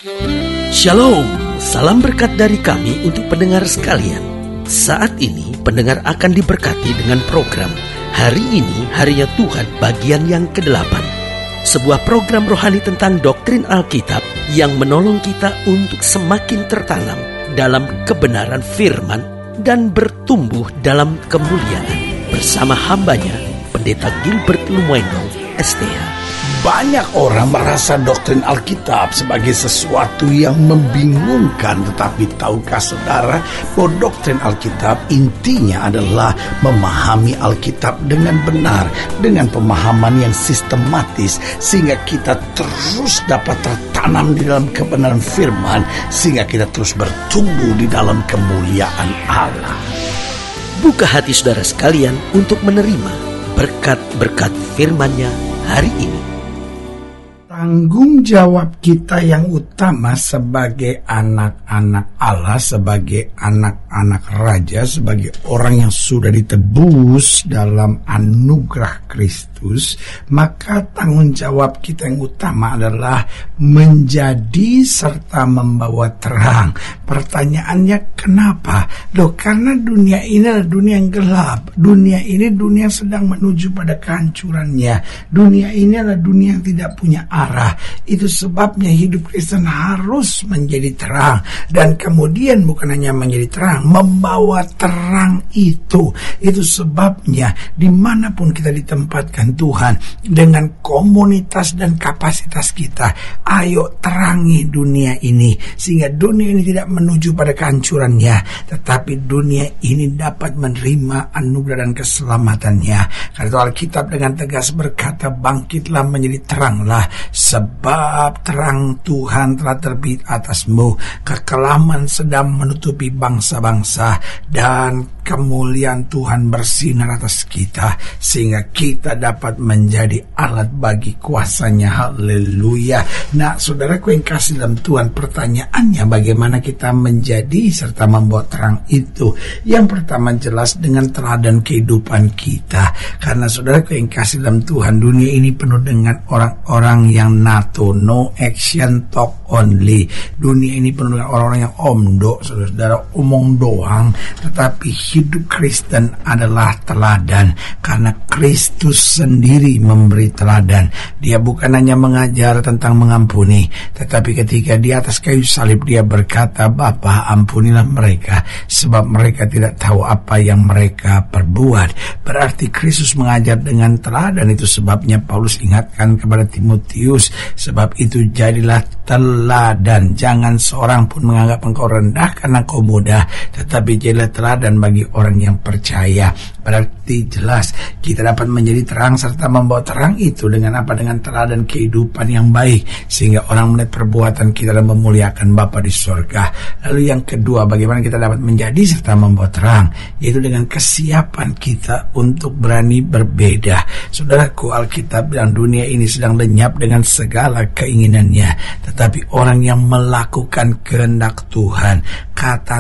Shalom, salam berkat dari kami untuk pendengar sekalian. Saat ini pendengar akan diberkati dengan program Hari Ini Harinya Tuhan bagian yang ke-8. Sebuah program rohani tentang doktrin Alkitab yang menolong kita untuk semakin tertanam dalam kebenaran firman dan bertumbuh dalam kemuliaan. Bersama hambanya, Pendeta Gilbert Lumuendo, STH. Banyak orang merasa doktrin Alkitab sebagai sesuatu yang membingungkan. Tetapi tahukah saudara bahwa doktrin Alkitab intinya adalah memahami Alkitab dengan benar, dengan pemahaman yang sistematis, sehingga kita terus dapat tertanam di dalam kebenaran firman, sehingga kita terus bertumbuh di dalam kemuliaan Allah. Buka hati saudara sekalian untuk menerima berkat-berkat firman-Nya hari ini. Tanggung jawab kita yang utama sebagai anak-anak Allah, sebagai anak-anak raja, sebagai orang yang sudah ditebus dalam anugerah Kristus, maka tanggung jawab kita yang utama adalah menjadi serta membawa terang. Pertanyaannya kenapa? Loh, karena dunia ini adalah dunia yang gelap. Dunia ini dunia yang sedang menuju pada kehancurannya. Dunia ini adalah dunia yang tidak punya arah. Itu sebabnya hidup Kristen harus menjadi terang. Dan kemudian bukan hanya menjadi terang, membawa terang itu. Itu sebabnya dimanapun kita ditempatkan Tuhan, dengan komunitas dan kapasitas kita, ayo terangi dunia ini, sehingga dunia ini tidak menuju pada kehancurannya, tetapi dunia ini dapat menerima anugerah dan keselamatannya. Karena itu Alkitab dengan tegas berkata, bangkitlah menjadi teranglah, sebab terang Tuhan telah terbit atasmu. Kekelaman sedang menutupi bangsa-bangsa, dan kemuliaan Tuhan bersinar atas kita, sehingga kita dapat menjadi alat bagi kuasanya. Haleluya. Nah, saudaraku yang kasih dalam Tuhan, pertanyaannya bagaimana kita menjadi serta membawa terang itu? Yang pertama jelas dengan teladan kehidupan kita. Karena saudaraku yang kasih dalam Tuhan, dunia ini penuh dengan orang-orang yang NATO, no action, talk only. Dunia ini penuh dengan orang-orang yang omdo, saudara, omong doang. Tetapi hidup Kristen adalah teladan, karena Kristus sendiri memberi teladan. Dia bukan hanya mengajar tentang mengampuni, tetapi ketika di atas kayu salib dia berkata, Bapa, ampunilah mereka, sebab mereka tidak tahu apa yang mereka perbuat. Berarti Kristus mengajar dengan teladan. Itu sebabnya Paulus ingatkan kepada Timotius, sebab itu jadilah teladan. Jangan seorang pun menganggap engkau rendah karena kau muda, tetapi jadilah teladan bagi orang yang percaya. Berarti jelas kita dapat menjadi terang serta membawa terang itu dengan apa? Dengan teladan kehidupan yang baik, sehingga orang melihat perbuatan kita dan memuliakan Bapa di surga. Lalu yang kedua, bagaimana kita dapat menjadi serta membawa terang, yaitu dengan kesiapan kita untuk berani berbeda. Saudaraku, Alkitab bilang dunia ini sedang lenyap dengan segala keinginannya, tetapi orang yang melakukan kehendak Tuhan. Kata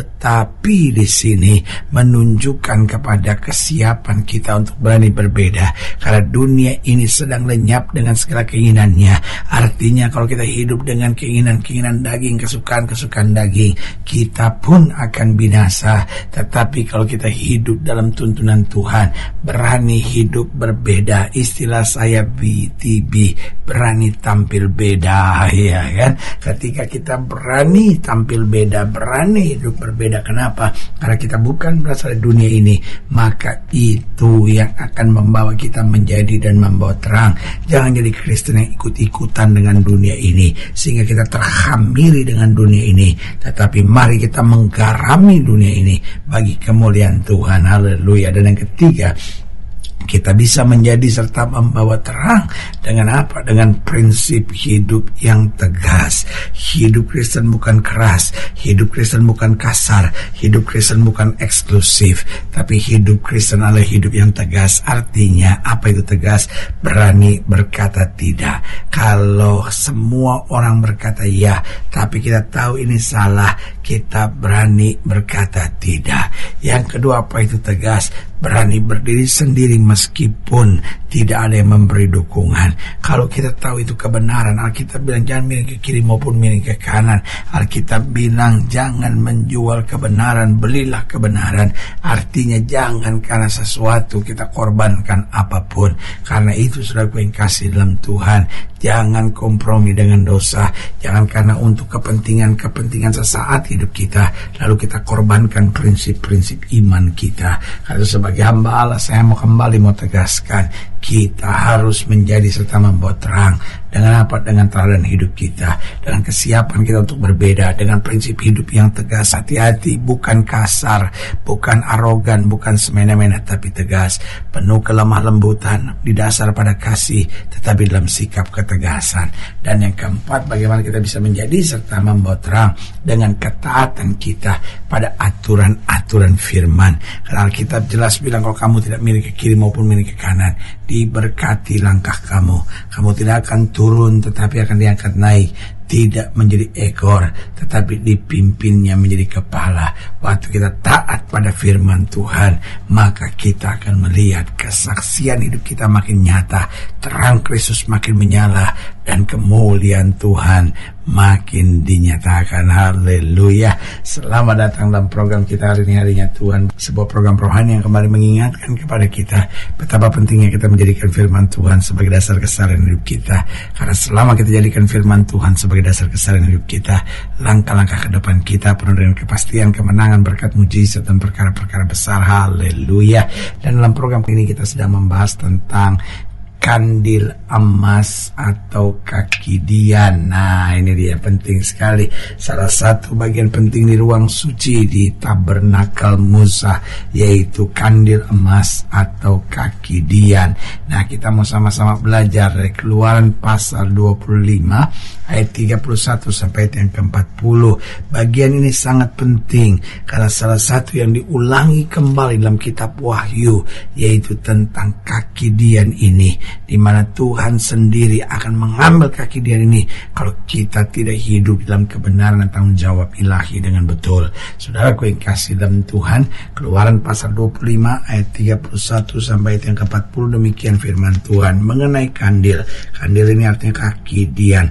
tetapi di sini menunjukkan kepada kesiapan kita untuk berani berbeda, karena dunia ini sedang lenyap dengan segala keinginannya. Artinya kalau kita hidup dengan keinginan-keinginan daging, kesukaan-kesukaan daging, kita pun akan binasa. Tetapi kalau kita hidup dalam tuntunan Tuhan, berani hidup berbeda, istilah saya BTB, berani tampil beda, ya kan? Ketika kita berani tampil beda, berani hidup berbeda, kenapa? Karena kita bukan berasal dari dunia ini, maka itu yang akan membawa kita menjadi dan membawa terang. Jangan jadi Kristen yang ikut-ikutan dengan dunia ini, sehingga kita terhamiri dengan dunia ini, tetapi mari kita menggarami dunia ini bagi kemuliaan Tuhan. Haleluya. Dan yang ketiga, kita bisa menjadi serta membawa terang dengan apa? Dengan prinsip hidup yang tegas. Hidup Kristen bukan keras, hidup Kristen bukan kasar, hidup Kristen bukan eksklusif, tapi hidup Kristen adalah hidup yang tegas. Artinya apa itu tegas? Berani berkata tidak. Kalau semua orang berkata ya, tapi kita tahu ini salah, kita berani berkata tidak. Yang kedua, apa itu tegas? Berani berdiri sendiri meskipun tidak ada yang memberi dukungan. Kalau kita tahu itu kebenaran, Alkitab bilang jangan miring ke kiri maupun miring ke kanan. Alkitab bilang jangan menjual kebenaran, belilah kebenaran. Artinya jangan karena sesuatu kita korbankan apapun. Karena itu saudaraku yang kasih dalam Tuhan, jangan kompromi dengan dosa. Jangan karena untuk kepentingan sesaat hidup kita lalu kita korbankan prinsip-prinsip iman kita. Karena sebagai hamba Allah, saya mau tegaskan, kita harus menjadi serta membawa terang. Dengan apa? Dengan teladan hidup kita, dengan kesiapan kita untuk berbeda, dengan prinsip hidup yang tegas. Hati-hati, bukan kasar, bukan arogan, bukan semena-mena, tapi tegas, penuh kelemah lembutan, didasar pada kasih, tetapi dalam sikap ketegasan. Dan yang keempat, bagaimana kita bisa menjadi serta membawa terang dengan ketaatan kita pada aturan-aturan firman. Karena Alkitab jelas bilang kalau kamu tidak miring ke kiri maupun miring ke kanan, diberkati langkah kamu. Kamu tidak akan turun tetapi akan diangkat naik. Tidak menjadi ekor tetapi dipimpinnya menjadi kepala. Waktu kita taat pada firman Tuhan, maka kita akan melihat kesaksian hidup kita makin nyata, terang Kristus makin menyala, dan kemuliaan Tuhan makin dinyatakan. Haleluya. Selamat datang dalam program kita hari ini, Harinya Tuhan, sebuah program rohani yang kembali mengingatkan kepada kita betapa pentingnya kita menjadikan firman Tuhan sebagai dasar keseharian hidup kita. Karena selama kita jadikan firman Tuhan sebagai dasar keseharian hidup kita, langkah-langkah ke depan kita penuh dengan kepastian, kemenangan, berkat, mujizat, dan perkara-perkara besar. Haleluya. Dan dalam program ini kita sedang membahas tentang kandil emas atau kaki dian. Nah, ini dia, penting sekali. Salah satu bagian penting di ruang suci di tabernakel Musa, yaitu kandil emas atau kaki dian. Nah, kita mau sama-sama belajar dari Keluaran pasal 25 ayat 31 sampai ayat yang ke-40. Bagian ini sangat penting karena salah satu yang diulangi kembali dalam kitab Wahyu, yaitu tentang kaki dian ini, di mana Tuhan sendiri akan mengambil kaki dian ini kalau kita tidak hidup dalam kebenaran dan tanggung jawab ilahi dengan betul. Saudaraku yang kasih dalam Tuhan, Keluaran pasal 25 ayat 31 sampai ayat yang ke-40, demikian firman Tuhan mengenai kandil. Kandil ini artinya kaki dian.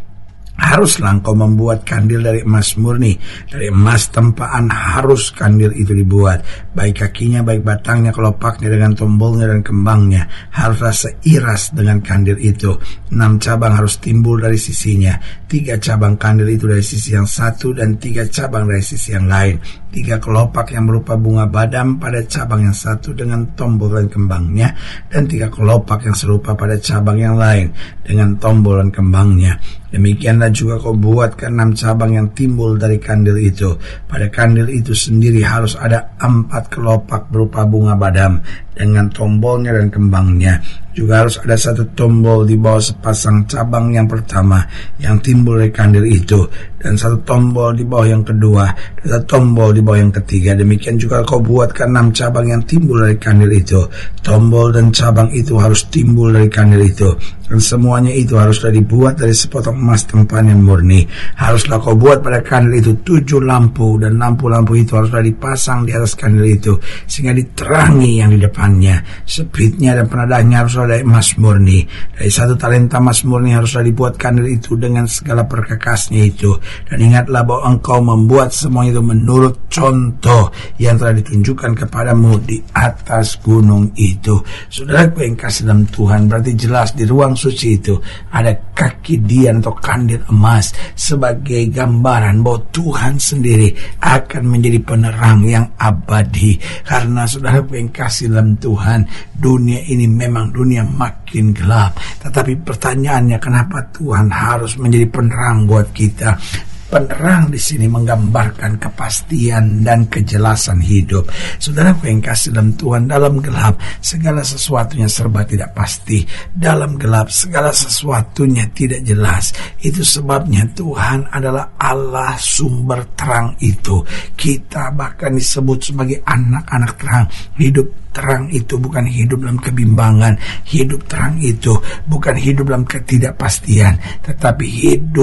Haruslah engkau membuat kandil dari emas murni, dari emas tempaan harus kandil itu dibuat, baik kakinya, baik batangnya, kelopaknya dengan tombolnya dan kembangnya haruslah seiras dengan kandil itu. 6 cabang harus timbul dari sisinya, 3 cabang kandil itu dari sisi yang satu dan 3 cabang dari sisi yang lain. 3 kelopak yang berupa bunga badam pada cabang yang satu dengan tombol dan kembangnya, dan 3 kelopak yang serupa pada cabang yang lain dengan tombol dan kembangnya. Demikianlah juga kau buatkan 6 cabang yang timbul dari kandil itu. Pada kandil itu sendiri harus ada 4 kelopak berupa bunga badam dengan tombolnya dan kembangnya. Juga harus ada 1 tombol di bawah sepasang cabang yang pertama yang timbul dari kandil itu, dan 1 tombol di bawah yang kedua, dan 1 tombol di bawah yang ketiga. Demikian juga kau buatkan 6 cabang yang timbul dari kandil itu. Tombol dan cabang itu harus timbul dari kandil itu, dan semuanya itu haruslah dibuat dari sepotong emas tempaan yang murni. Haruslah kau buat pada kandil itu 7 lampu, dan lampu-lampu itu haruslah dipasang di atas kandil itu sehingga diterangi yang di depannya. Sepitnya dan penadahnya haruslah dari emas murni. Dari 1 talenta emas murni haruslah dibuat kandil itu dengan segala perkakasnya itu. Dan ingatlah bahwa engkau membuat semuanya itu menurut contoh yang telah ditunjukkan kepadamu di atas gunung itu. Saudaraku yang kasih dalam Tuhan, berarti jelas di ruang suci itu ada kaki dian atau kandil emas sebagai gambaran bahwa Tuhan sendiri akan menjadi penerang yang abadi. Karena saudaraku yang kasih dalam Tuhan, dunia ini memang dunia makin gelap, tetapi pertanyaannya, kenapa Tuhan harus menjadi penerang buat kita? Penerang di sini menggambarkan kepastian dan kejelasan hidup. Saudaraku yang kasih dalam Tuhan, dalam gelap segala sesuatunya serba tidak pasti. Dalam gelap segala sesuatunya tidak jelas. Itu sebabnya Tuhan adalah Allah sumber terang itu. Kita bahkan disebut sebagai anak-anak terang. Hidup terang itu bukan hidup dalam kebimbangan. Hidup terang itu bukan hidup dalam ketidakpastian, tetapi hidup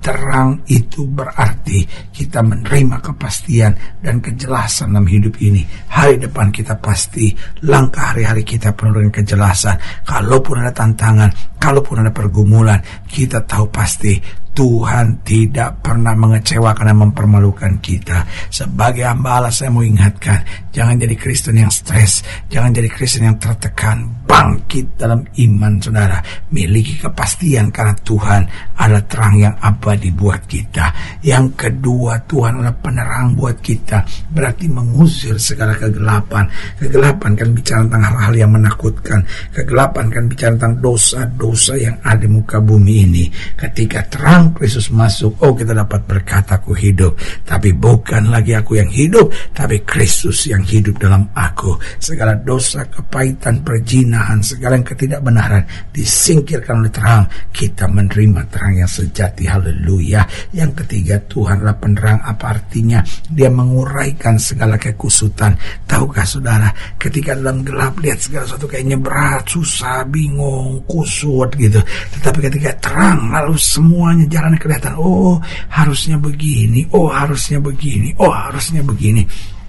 terang itu berarti kita menerima kepastian dan kejelasan dalam hidup ini. Hari depan kita pasti, langkah hari-hari kita penuh dengan kejelasan. Kalaupun ada tantangan, kalaupun ada pergumulan, kita tahu pasti Tuhan tidak pernah mengecewakan dan mempermalukan kita. Sebagai hamba Allah, saya mau ingatkan, jangan jadi Kristen yang stres, jangan jadi Kristen yang tertekan. Bangkit dalam iman, saudara. Miliki kepastian karena Tuhan adalah terang yang abadi buat kita. Yang kedua, Tuhan adalah penerang buat kita. Berarti mengusir segala kegelapan. Kegelapan kan bicara tentang hal-hal yang menakutkan. Kegelapan kan bicara tentang dosa-dosa yang ada di muka bumi ini. Ketika terang Kristus masuk, kita dapat berkata, aku hidup. Tapi bukan lagi aku yang hidup, tapi Kristus yang hidup dalam aku. Segala dosa, kepahitan, perzinahan, segala yang ketidakbenaran disingkirkan oleh terang. Kita menerima terang yang sejati. Haleluya. Yang ketiga, Tuhan adalah penerang. Apa artinya? Dia menguraikan segala kekusutan. Tahukah saudara, ketika dalam gelap lihat segala sesuatu kayaknya berat, susah, bingung, kusut gitu. Tetapi ketika terang, lalu semuanya jalannya kelihatan. Harusnya begini, harusnya begini, harusnya begini.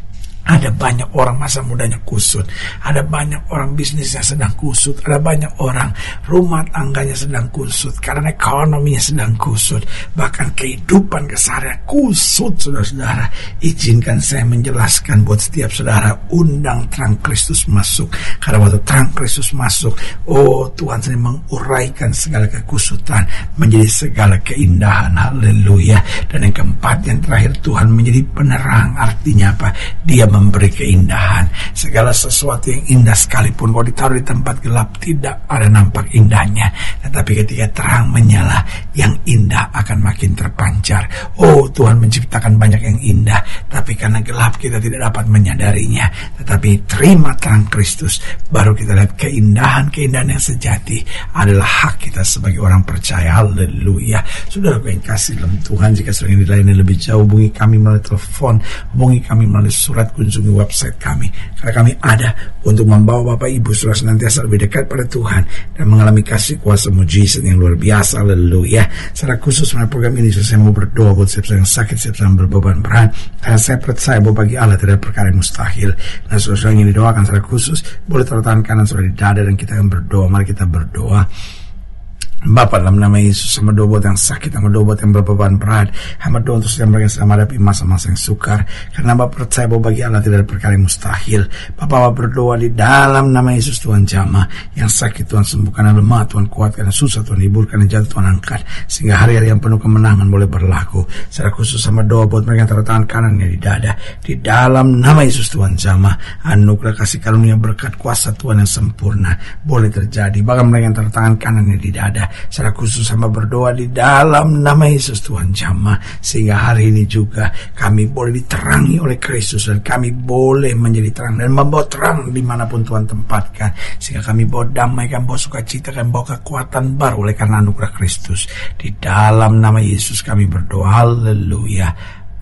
Ada banyak orang masa mudanya kusut, ada banyak orang bisnisnya sedang kusut, ada banyak orang rumah tangganya sedang kusut, karena ekonominya sedang kusut, bahkan kehidupan keseharian kusut, saudara-saudara. Izinkan saya menjelaskan buat setiap saudara, undang terang Kristus masuk. Karena waktu terang Kristus masuk, Tuhan sedang menguraikan segala kekusutan menjadi segala keindahan. Haleluya. Dan yang keempat, yang terakhir, Tuhan menjadi penerang. Artinya apa? Dia memberi keindahan. Segala sesuatu yang indah sekalipun kalau ditaruh di tempat gelap tidak ada nampak indahnya. Tetapi ketika terang menyala, yang indah akan makin terpancar. Tuhan menciptakan banyak yang indah, tapi karena gelap kita tidak dapat menyadarinya. Tetapi terima terang Kristus, baru kita lihat keindahan-keindahan yang sejati adalah hak kita sebagai orang percaya. Haleluya. Saudara yang kasih dalam Tuhan, jika saudara yang dilayani lebih jauh, hubungi kami melalui telepon, hubungi kami melalui surat, kunjungi website kami, karena kami ada untuk membawa Bapak Ibu saudara senantiasa lebih dekat pada Tuhan dan mengalami kasih kuasa mujizat yang luar biasa. Haleluya. Secara khusus pada program ini saya mau berdoa buat siapa yang sakit, siapa yang berbeban berat, karena saya percaya bahwa bagi Allah tidak ada perkara yang mustahil. Nah, saudara yang didoakan secara khusus boleh taruh tangan kanan saudara di dada dan kita akan berdoa. Mari kita berdoa. Bapa, dalam nama Yesus, hamba doa buat yang sakit, hamba doa buat yang berbeban berat, hamba doa untuk setiap mereka yang sedang menghadapi masa-masa yang sukar, karena hamba percaya bahwa bagi Allah tidak ada perkara yang mustahil. Bapa, hamba berdoa di dalam nama Yesus, Tuhan jamah yang sakit, Tuhan sembuhkan, yang lemah Tuhan kuatkan, yang susah Tuhan hiburkan, yang jatuh Tuhan angkat, sehingga hari-hari yang penuh kemenangan boleh berlaku. Secara khusus hamba doa buat mereka yang taruh tangan kanannya di dada, di dalam nama Yesus, Tuhan jamah anugerah kasih karunia berkat kuasa Tuhan yang sempurna boleh terjadi. Bahkan mereka yang taruh tangan kanannya di dada, secara khusus hamba berdoa di dalam nama Yesus, Tuhan jamah, sehingga hari ini juga kami boleh diterangi oleh Kristus dan kami boleh menjadi terang dan membawa terang dimanapun Tuhan tempatkan, sehingga kami bawa damai, kami bawa sukacita, kami bawa kekuatan baru oleh karena anugerah Kristus. Di dalam nama Yesus kami berdoa. Haleluya.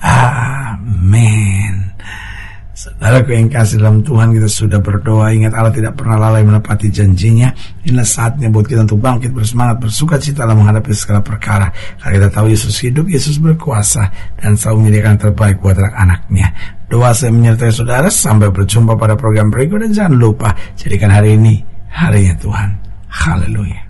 Amin. Saudaraku yang kasih dalam Tuhan, kita sudah berdoa. Ingat, Allah tidak pernah lalai menepati janjinya. Inilah saatnya buat kita untuk bangkit bersemangat, bersukacita dalam menghadapi segala perkara. Karena kita tahu Yesus hidup, Yesus berkuasa, dan selalu menyediakan yang terbaik buat anak-anaknya. Doa saya menyertai saudara. Sampai berjumpa pada program berikut, dan jangan lupa jadikan hari ini harinya Tuhan. Haleluya.